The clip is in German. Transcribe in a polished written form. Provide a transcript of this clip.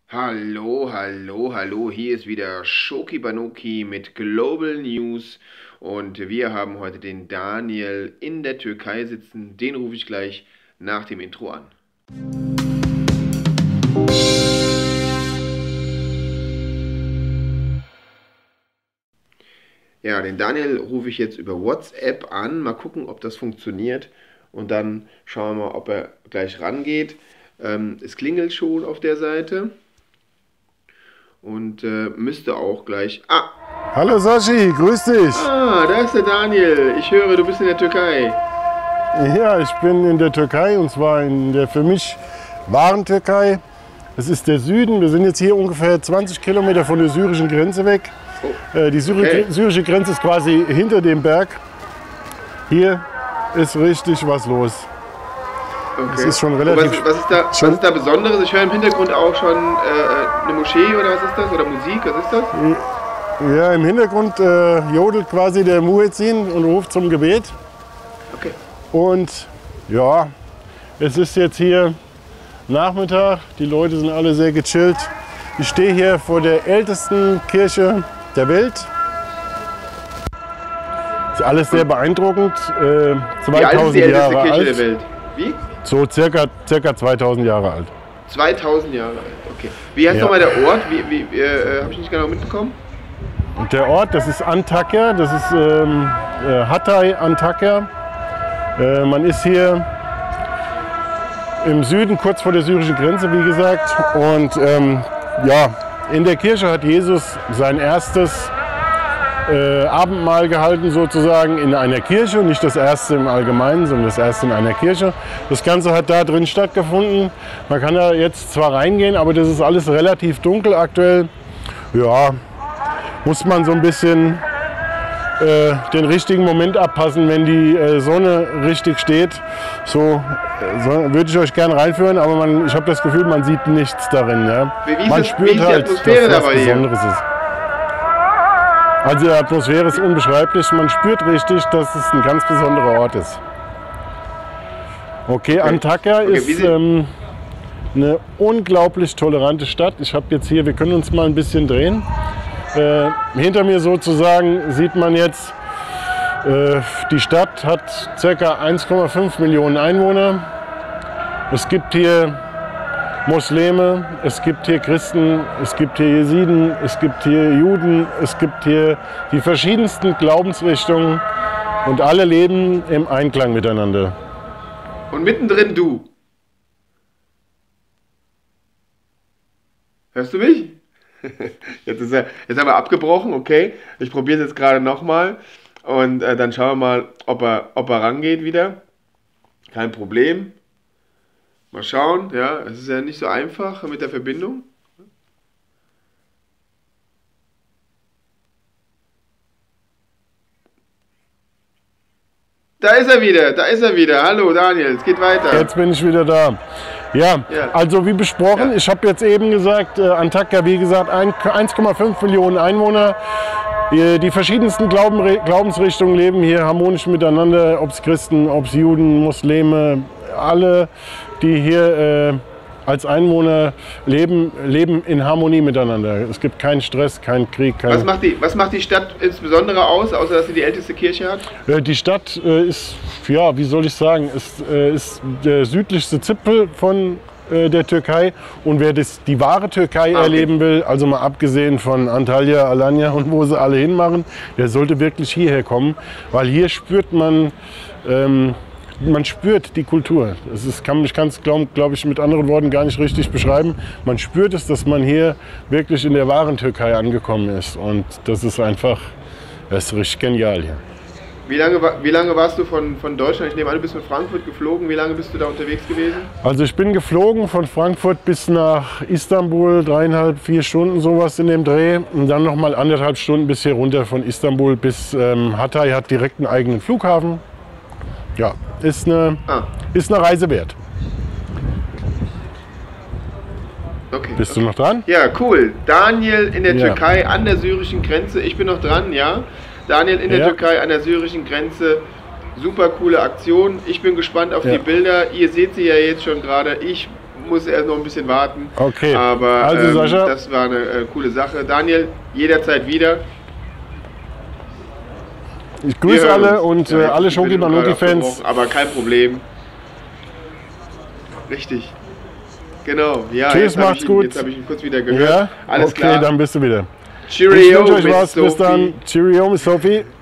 Hallo, hallo, hallo, hier ist wieder Shoki Banoki mit Global News und wir haben heute den Daniel in der Türkei sitzen. Den rufe ich gleich nach dem Intro an. Ja, den Daniel rufe ich jetzt über WhatsApp an. Mal gucken, ob das funktioniert und dann schauen wir mal, ob er gleich rangeht. Es klingelt schon auf der Seite. Und müsste auch gleich... Ah! Hallo Sashi, grüß dich. Ah, da ist der Daniel. Ich höre, du bist in der Türkei. Ja, ich bin in der Türkei und zwar in der für mich wahren Türkei. Es ist der Süden. Wir sind jetzt hier ungefähr 20 Kilometer von der syrischen Grenze weg. Oh, Die syrische Grenze ist quasi hinter dem Berg. Hier ist richtig was los. okay. Es ist schon relativ... Was ist da Besonderes? Ich höre im Hintergrund auch schon eine Moschee oder was ist das? Oder Musik, was ist das? Ja, im Hintergrund jodelt quasi der Muezzin und ruft zum Gebet. Okay. Und ja, es ist jetzt hier Nachmittag, die Leute sind alle sehr gechillt. Ich stehe hier vor der ältesten Kirche der Welt. Ist alles sehr beeindruckend. 2000 Wie alt ist die älteste Jahre Kirche alt. der Welt? Wie? So circa 2000 Jahre alt. 2000 Jahre alt, okay. Wie heißt Ja. nochmal der Ort? Habe ich nicht genau mitbekommen? Und der Ort, das ist Antakya, das ist Hatay Antakya. Man ist hier im Süden, kurz vor der syrischen Grenze, wie gesagt. Und ja, in der Kirche hat Jesus sein erstes Abendmahl gehalten, sozusagen in einer Kirche. Nicht das erste im Allgemeinen, sondern das erste in einer Kirche. Das Ganze hat da drin stattgefunden. Man kann da jetzt zwar reingehen, aber das ist alles relativ dunkel aktuell. Ja, muss man so ein bisschen den richtigen Moment abpassen, wenn die Sonne richtig steht. So würde ich euch gerne reinführen, aber ich habe das Gefühl, man sieht nichts darin. Ja. Man spürt halt, dass das was Besonderes ist. Also die Atmosphäre ist unbeschreiblich. Man spürt richtig, dass es ein ganz besonderer Ort ist. Okay, Antakya ist eine unglaublich tolerante Stadt. Ich habe jetzt hier, wir können uns mal ein bisschen drehen. Hinter mir sozusagen sieht man jetzt, die Stadt hat ca. 1,5 Millionen Einwohner. Es gibt hier Muslime, es gibt hier Christen, es gibt hier Jesiden, es gibt hier Juden, es gibt hier die verschiedensten Glaubensrichtungen und alle leben im Einklang miteinander. Und mittendrin du. Hörst du mich? Jetzt haben wir abgebrochen, okay. Ich probiere es jetzt gerade nochmal und dann schauen wir mal, ob er rangeht wieder. Kein Problem. Mal schauen, ja, es ist ja nicht so einfach mit der Verbindung. Da ist er wieder. Hallo Daniel, es geht weiter. Jetzt bin ich wieder da. Ja, also wie besprochen, ich habe jetzt eben gesagt, Antakya, wie gesagt, 1,5 Millionen Einwohner. Die verschiedensten Glaubensrichtungen leben hier harmonisch miteinander, ob es Christen, ob es Juden, Muslime, alle, die hier als Einwohner leben in Harmonie miteinander. Es gibt keinen Stress, keinen Krieg. Was macht die Stadt insbesondere aus, außer dass sie die älteste Kirche hat? Die Stadt ist, ja, wie soll ich sagen, ist der südlichste Zipfel von der Türkei. Und wer die wahre Türkei erleben will, also mal abgesehen von Antalya, Alanya und wo sie alle hinmachen, der sollte wirklich hierher kommen, weil hier spürt man spürt die Kultur. Ich kann es, glaube ich, mit anderen Worten gar nicht richtig beschreiben. Man spürt es, dass man hier wirklich in der wahren Türkei angekommen ist. Und das ist einfach, das ist richtig genial hier. Wie lange warst du von Deutschland? Ich nehme an, du bist von Frankfurt geflogen. Wie lange bist du da unterwegs gewesen? Also ich bin geflogen von Frankfurt bis nach Istanbul, 3,5, 4 Stunden sowas in dem Dreh. Und dann nochmal 1,5 Stunden bis hier runter von Istanbul bis Hatay, hat direkt einen eigenen Flughafen. Ja, ist eine Reise wert. Okay. Bist du noch dran? Ja, cool. Daniel in der Türkei an der syrischen Grenze. Ich bin noch dran, ja. Daniel in der Türkei an der syrischen Grenze. Super coole Aktion. Ich bin gespannt auf die Bilder. Ihr seht sie ja jetzt schon gerade. Ich muss erst noch ein bisschen warten. Okay. Aber Also, Sascha, das war eine coole Sache. Daniel, jederzeit wieder. ich grüße Wir hören alle uns. und Ja, alle ich bin Schoki schon gerade Manuti-Fans. abgebrochen, aber kein Problem. Richtig. Genau. Ja, Tschüss, jetzt hab macht's ich ihn, gut. Jetzt habe ich ihn kurz wieder gehört. Ja? Alles okay, klar. dann bist du wieder. Cheerio, Ich wünsche euch mit was. Bis Sophie. dann. Cheerio, Miss Sophie.